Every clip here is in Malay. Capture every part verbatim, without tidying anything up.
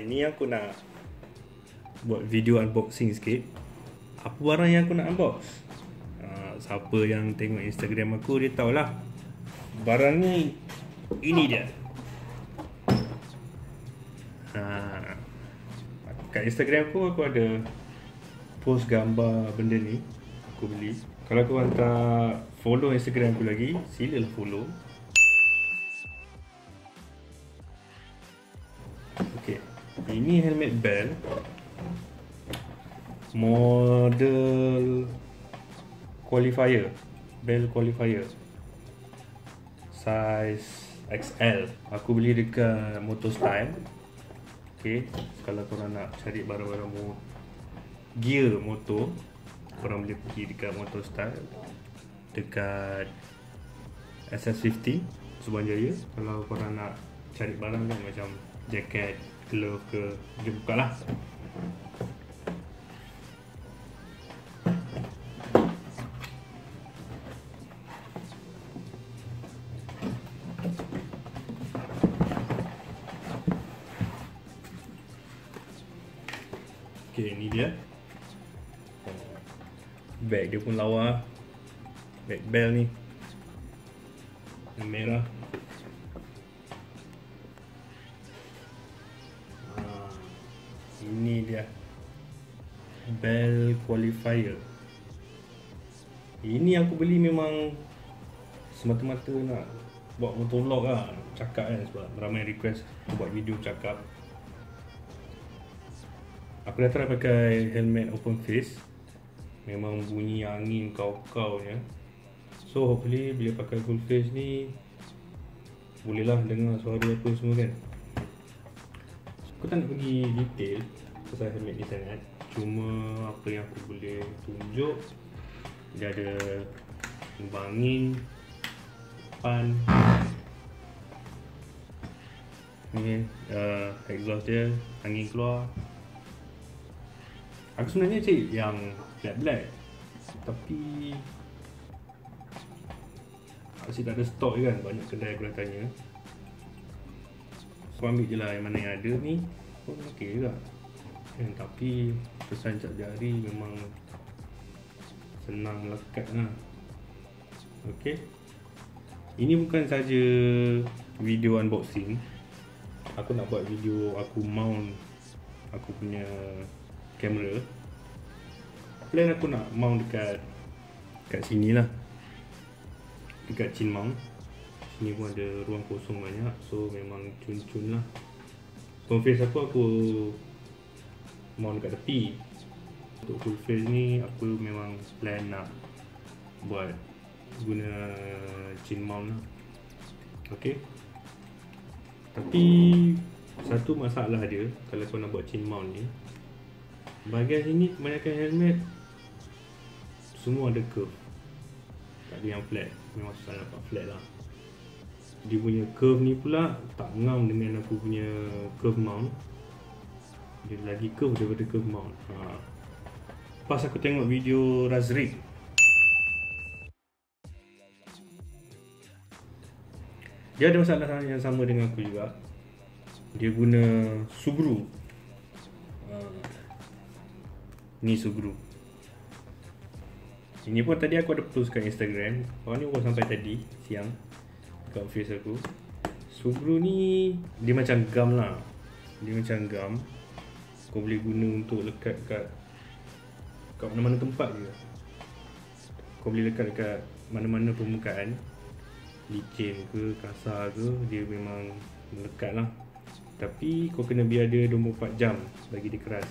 Ini aku nak buat video unboxing sikit. Apa barang yang aku nak unbox? uh, Siapa yang tengok Instagram aku, dia tahulah barang ni. Ini dia. uh, Kat Instagram aku, aku ada post gambar benda ni aku beli. Kalau korang tak follow Instagram aku lagi, silalah follow. Okay, ini helmet bell model qualifier, bell qualifier size X L. Aku beli dekat Motor Style. Okay, kalau korang nak cari barang-barang mo- gear motor, korang boleh pergi dekat Motor Style dekat S S lima puluh Suruhanjaya. Kalau korang nak cari barang kan, macam jaket, glove ke, dia buka lah. Okay, ni dia. Bag dia pun lawa. Bag bell ni yang merah. ha, Ini dia bell qualifier. Ini aku beli memang semata-mata nak buat motovlog lah, cakap kan, sebab ramai request aku buat video cakap. Aku dah try pakai helmet open face, memang bunyi angin kau-kau nya. So hopefully bila pakai full face ni bolehlah dengar suara apa semua kan. Aku tak nak pergi detail pasal helmet ni sangat. Cuma apa yang aku boleh tunjuk, dia ada lubang angin depan ni, uh, exhaust dia, angin keluar. Aku sebenarnya cari yang black-black, tapi asyik tak ada stok kan. Banyak kedai aku dah tanya, so ambil je lah yang mana yang ada ni pun ok juga kan. Tapi kesan cap jari memang senang melekat lah. Ok, ini bukan saja video unboxing. Aku nak buat video aku mount aku punya kamera. Plan aku nak mount dekat kat sini lah, dekat chin mount. Sini pun ada ruang kosong banyak, so memang cun-cun lah. Full face aku, aku mount dekat tepi. Untuk full face ni aku memang plan nak buat guna chin mount lah. Ok, tapi satu masalah dia kalau kau nak buat chin mount ni, bahagian sini kebanyakan helmet semua ada curve, tak ada yang flat. Memang susah nak dapat flat lah. Dia punya curve ni pula tak ngam dengan aku punya curve mount. Dia lagi curve daripada curve mount. ha. Pas aku tengok video Razrik, dia ada masalah yang sama dengan aku juga. Dia guna Sugru. uh, Ni Sugru. Ini pun tadi aku ada post kat Instagram. Orang ni pun sampai tadi siang kat face aku. Sugru ni dia macam gam lah. Dia macam gam. Kau boleh guna untuk lekat kat kat mana-mana tempat je. Kau boleh lekat kat mana-mana permukaan, licin ke, kasar ke, dia memang melekat lah. Tapi kau kena biar dia dua puluh empat jam bagi dia keras,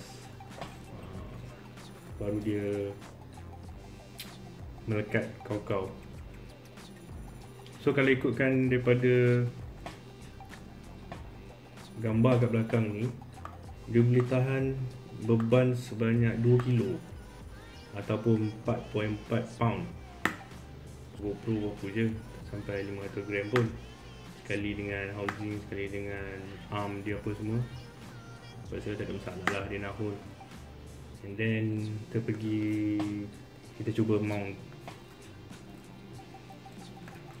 baru dia melekat kau-kau. So kalau ikutkan daripada gambar kat belakang ni, dia boleh tahan beban sebanyak dua kilo ataupun empat perpuluhan empat pound. GoPro berapa je, sampai lima ratus gram pun. Sekali dengan housing, sekali dengan arm dia apa semua. Sebab saya tak ada masalah lah, dia nak hold. And then kita pergi, kita cuba mount.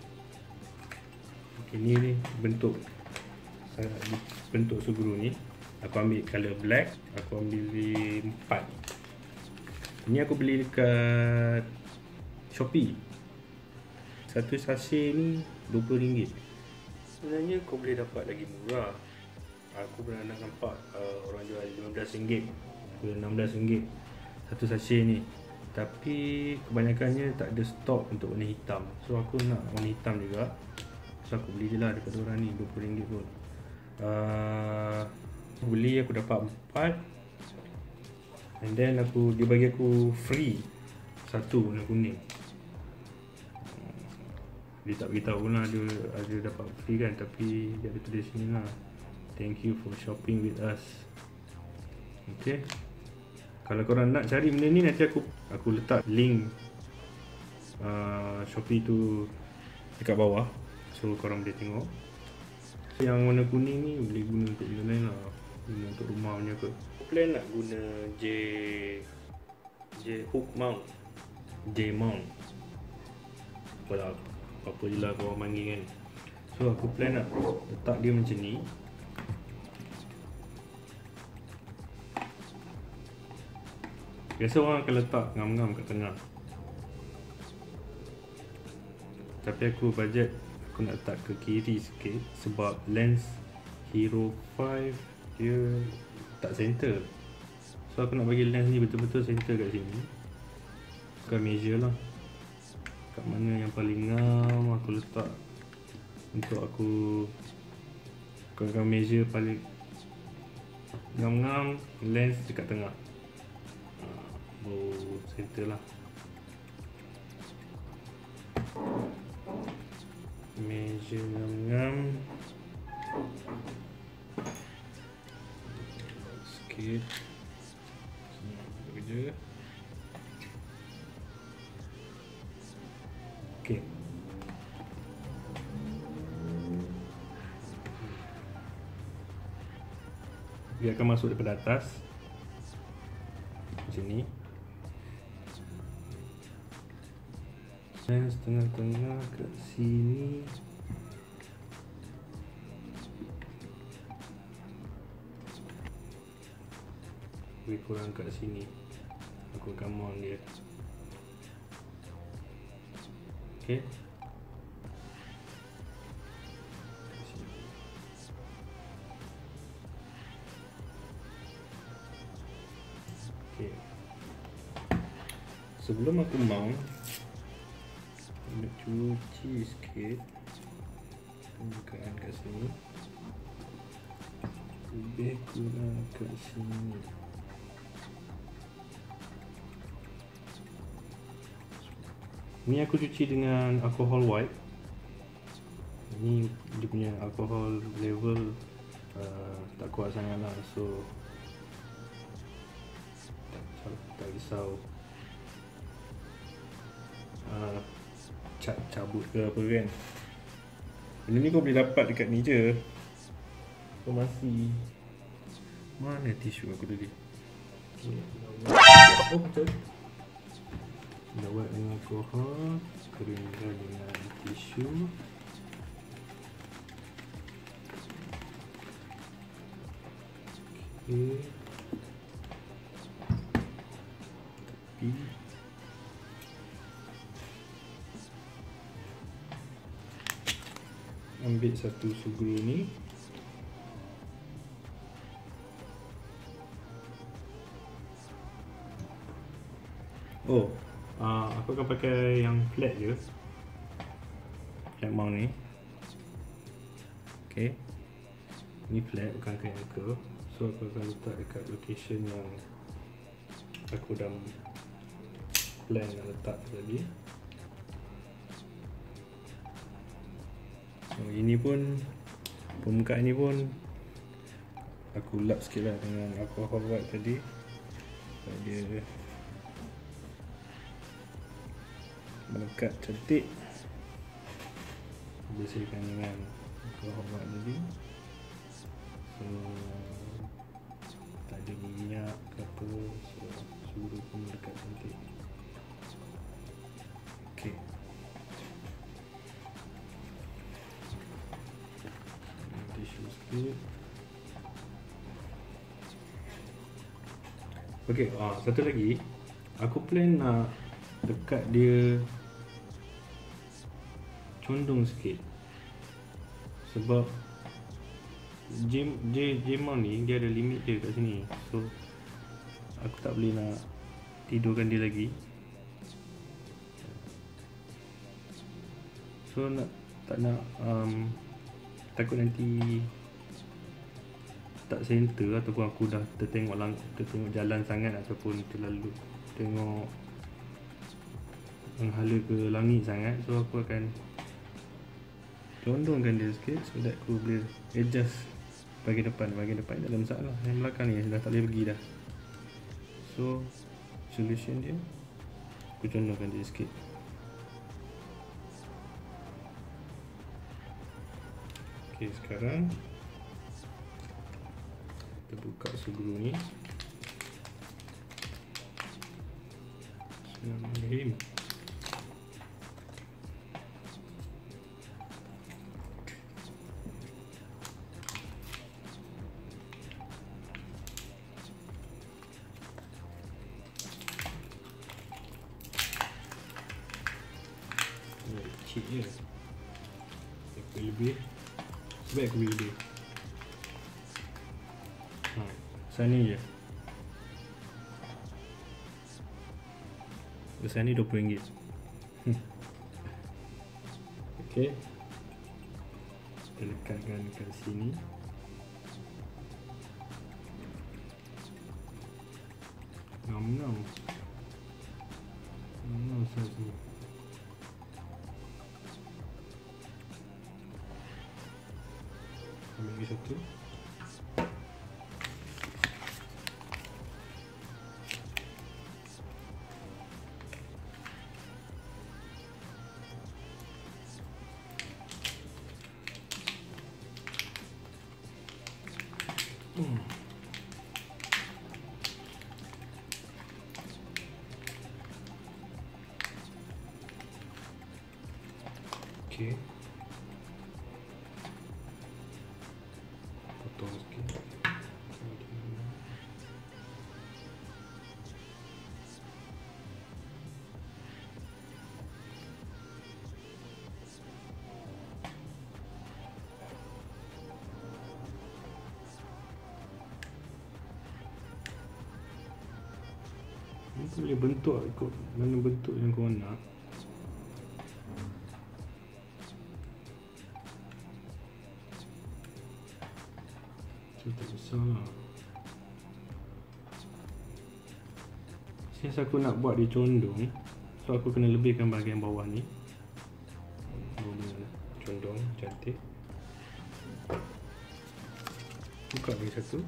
Okay, ni ni bentuk bentuk Sugru ni. Aku ambil color black. Aku ambil empat. Ini aku beli dekat Shopee. Satu sachet ni dua puluh ringgit. Sebenarnya kau boleh dapat lagi murah. Aku pernah nampak uh, orang jual lima belas ringgit ke enam belas ringgit satu sachet ni. Tapi kebanyakannya tak ada stok untuk warna hitam. So aku nak warna hitam juga. So aku beli je lah daripada orang ni dua puluh ringgit pun. uh, Aku beli, aku dapat empat. And then aku, dia bagi aku free satu warna kuning. Dia tak beritahu lah dia ada dapat free kan. Tapi dia ada tulis sini lah, thank you for shopping with us. Okay, kalau korang nak cari benda ni, nanti aku aku letak link uh, Shopee tu dekat bawah, so korang boleh tengok. Yang warna kuning ni boleh guna untuk benda lain lah, guna untuk rumah punya kot. Plan nak guna J J hook mount, J mount, apalah, apa je lah korang panggil kan. So aku plan nak letak dia macam ni. Biasa orang akan letak ngam-ngam kat tengah, tapi aku budget aku nak letak ke kiri sikit. Sebab lens Hero five dia tak center. So aku nak bagi lens ni betul-betul center kat sini. Aku akan measure lah kat mana yang paling ngam aku letak. Untuk aku Aku akan measure paling ngam-ngam lens dekat tengah. Oh, center lah. Measure ngam-ngam sikit. Bekerja. Okay. Dia akan masuk daripada atas macam ni. Dan setengah-tengah kat sini. Lebih kurang kat sini. Aku akan mount dia. Okay. Okay. Sebelum aku mount, nak cuci sikit permukaan kat sini, lebih kurang kat sini. Ni aku cuci dengan alcohol white. Ni dia punya alcohol level uh, tak kuat sangat lah, so tak, tak risau uh, cabut ke apa kan. Benda ni kau boleh dapat dekat ni je. Kau masih, mana tisu aku tadi? Oh betul. Lawat dengan alkohol, keringkan dengan tisu. Okay. Tapi ambil satu sugru ni. Oh, uh, aku akan pakai yang flat je, flat mount ni. Okay, ni flat, bukan kain anchor. So aku akan letak dekat location yang aku dah plan nak letak tadi. So ini pun, permukaan ni pun aku lap sikit lah dengan alcohol white tadi, supaya dia melekat cantik. Bersihkan dengan alcohol white tadi, so tak ada minyak ke apa, so suruh pun melekat cantik. Okay, tisu sikit. Okay, ah, satu lagi. Aku plan nak dekat dia condong sikit. Sebab J, J, J mount ni dia ada limit dia kat sini. So aku tak boleh nak tidurkan dia lagi. So nak tak nak um, takut nanti tak center ataupun aku dah tertengok lang, tertengok jalan sangat ataupun terlalu tengok menghala ke langit sangat. So aku akan condongkan dia sikit so that aku boleh adjust bahagian depan. Bahagian depan tak ada masalah, yang belakang ni dah tak boleh pergi dah. So solution dia aku condongkan dia sikit. Ok, sekarang kita buka skru ni. Bismillahirrahmanirrahim. Cik je aku lebih sebab aku beli dia. Ha, besar ni je. Besar ni dua puluh ringgit. Ok, kita lekatkan kat sini. Ngam-ngam Ngam-ngam saiz ni. Ambil lagi satu. Hmm. Okay. Potong sikit. Ni boleh bentuk ikut mana bentuk yang kau nak. Tak besar lah. Since aku nak buat dia condong, so aku kena lebihkan bahagian bawah ni. Condong cantik. Buka lagi satu.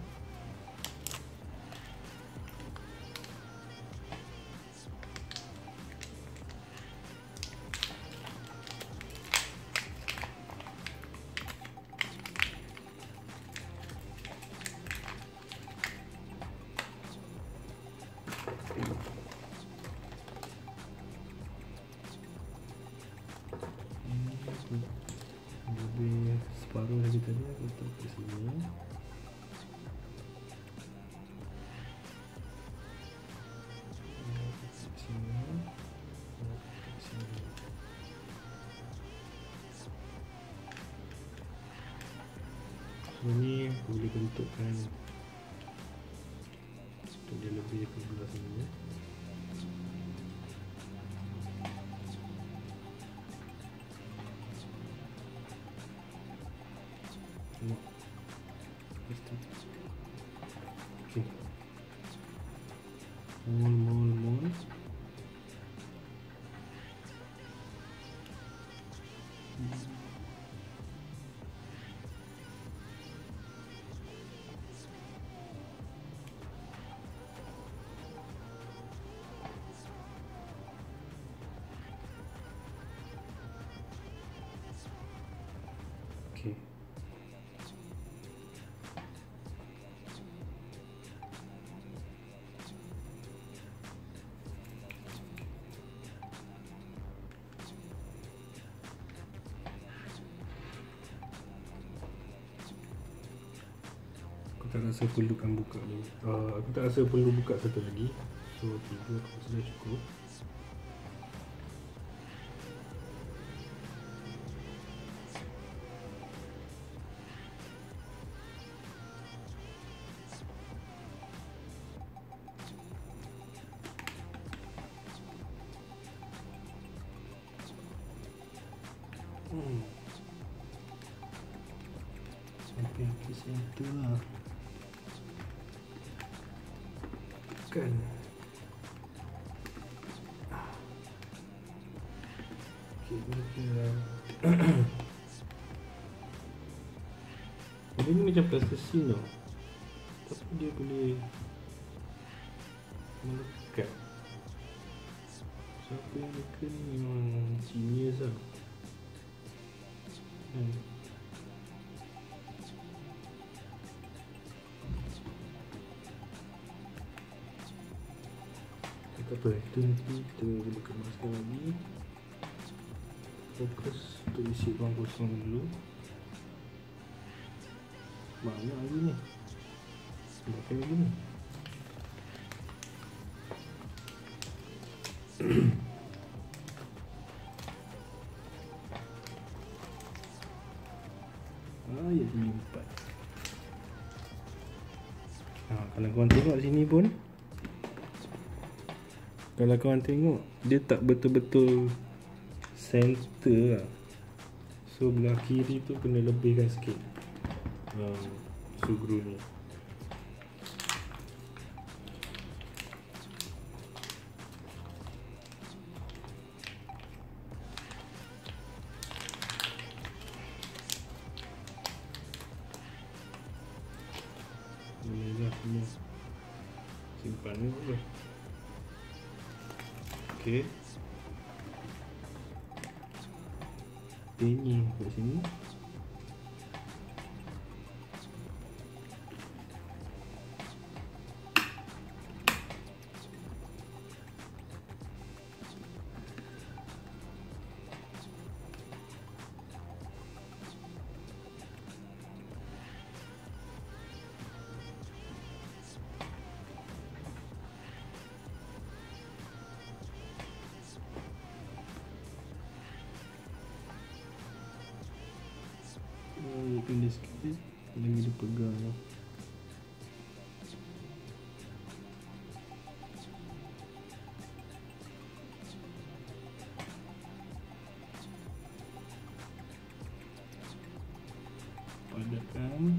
Lebih separuh lagi tadi aku letak kat sini. So ni boleh bentukkan untuk dia lebih ke belah sini. Okay. Mol mol mol. tak rasa perlukan buka ni. uh, Aku tak rasa perlu buka satu lagi. So tiga aku sudah cukup. Hmm. Sampai ke center lah. Kan. Okay, kira-kira dia ni macam plasticine tau, tapi dia boleh melekat. Siapa yang leka ni memang genius lah. Hmm. Tak apa, itu nanti kita boleh kemaskan lagi. Fokus untuk isi ruang kosong dulu. Banyak lagi ni. Pakai lagi ni. Ayat empat. Ha, kalau korang tengok sini pun, kalau korang tengok, dia tak betul-betul center lah. So belah kiri tu kena lebihkan sikit um, sugru ni. Boleh lah semua. Simpan ni pun. Okay. Ini kat sini. Oh, pilih sikit lagi dia pegang lah. Padakan.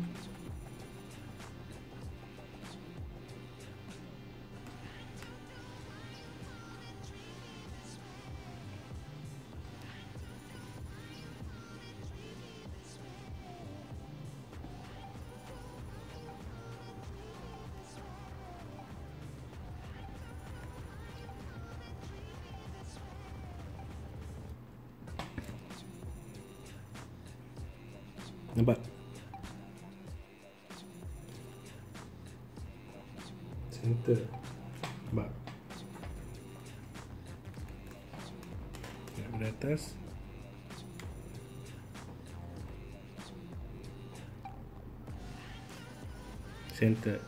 Nampak? Center. Nampak? Dari atas. Center.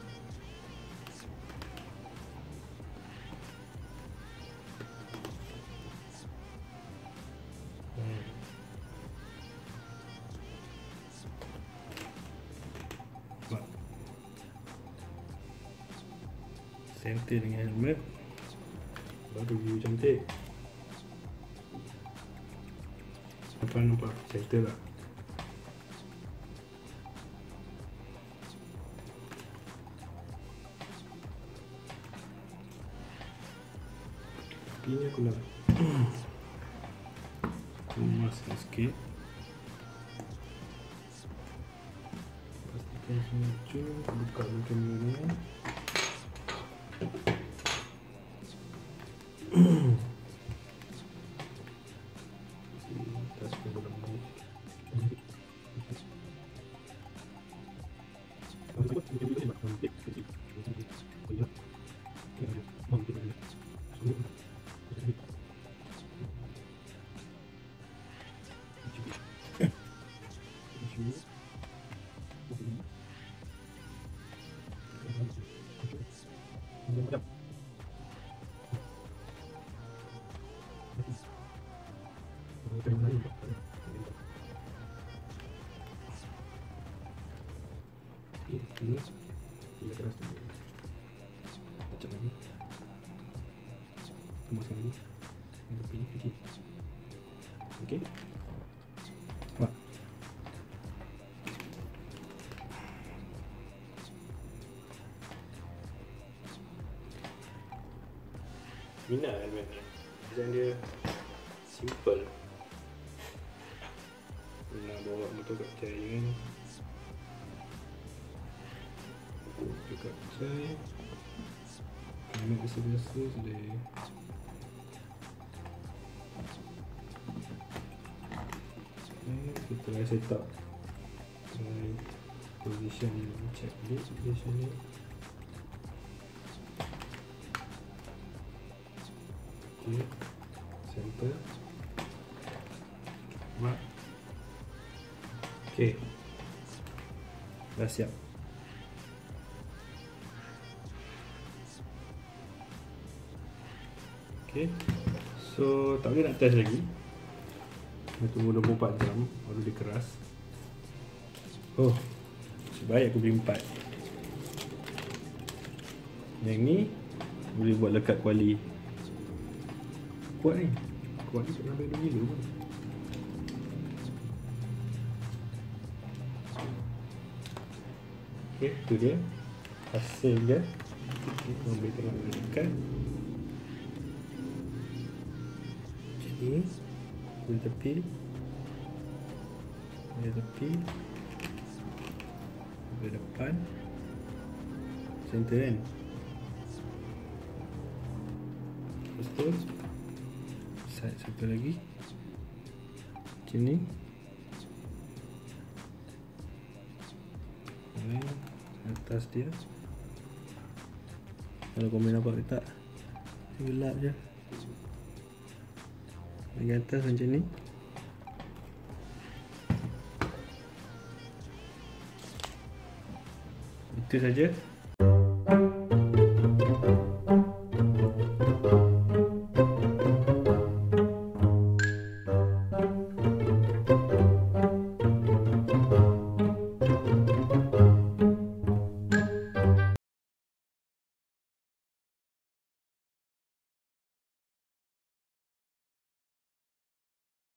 Center dengan helmet, baru view cantik. Apa nampak center lah. Ini aku nak kemaskan sikit. Pastikan semua cun. Buka dulu kamera. Tas pun belum mau. masuk lagi. Tepi sikit. Okey. Nampak? Minat helmet ni. Design dia simple. Nak bawa motor kat Chai kan. Dekat Chai. Helmet biasa-biasa boleh. Okay, kita dah set up. Try position ni. Check dulu position ni. Okay, center. Mak. Okay, dah siap. Okay, so tak boleh nak test lagi. Kita tunggu dua puluh empat jam baru dia keras. Oh, sebaik aku beli empat. Yang ni boleh buat lekat kuali. Kuat ni. Kuat ni tak sampai dua kilo pun. Okay, tu dia hasil dia. Okay, kita boleh tengok dekat. Macam ni. Dari tepi. Dari tepi. Dari depan. Center kan. Lepas tu side satu lagi. Macam ni. Atas dia. Kalau kau boleh nampak ke tak? Gelap je. Bagi atas macam ni. Itu saja.